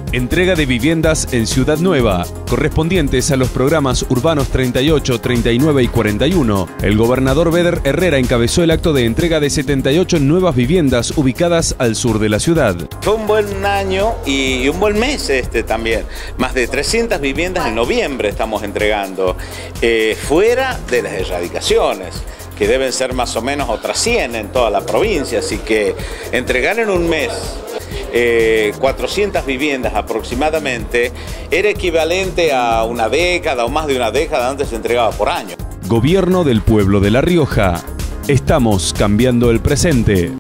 Entrega de viviendas en Ciudad Nueva, correspondientes a los programas urbanos 38, 39 y 41. El gobernador Beder Herrera encabezó el acto de entrega de 78 nuevas viviendas ubicadas al sur de la ciudad. Fue un buen año y un buen mes también. Más de 300 viviendas en noviembre estamos entregando, fuera de las erradicaciones, que deben ser más o menos otras 100 en toda la provincia, así que entregar en un mes 400 viviendas aproximadamente era equivalente a una década o más de una década. Antes se entregaba por año. Gobierno del Pueblo de La Rioja. Estamos cambiando el presente.